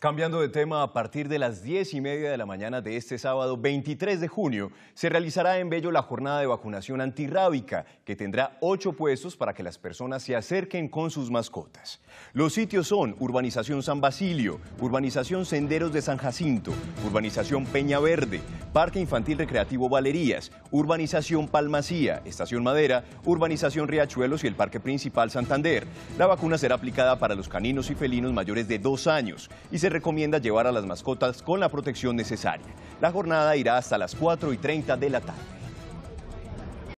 Cambiando de tema, a partir de las 10:30 de la mañana de este sábado 23 de junio, se realizará en Bello la jornada de vacunación antirrábica, que tendrá 8 puestos para que las personas se acerquen con sus mascotas. Los sitios son Urbanización San Basilio, Urbanización Senderos de San Jacinto, Urbanización Peña Verde, Parque Infantil Recreativo Valerías, Urbanización Palmasía, Estación Madera, Urbanización Riachuelos y el Parque Principal Santander. La vacuna será aplicada para los caninos y felinos mayores de 2 años y se recomienda llevar a las mascotas con la protección necesaria. La jornada irá hasta las 4:30 de la tarde.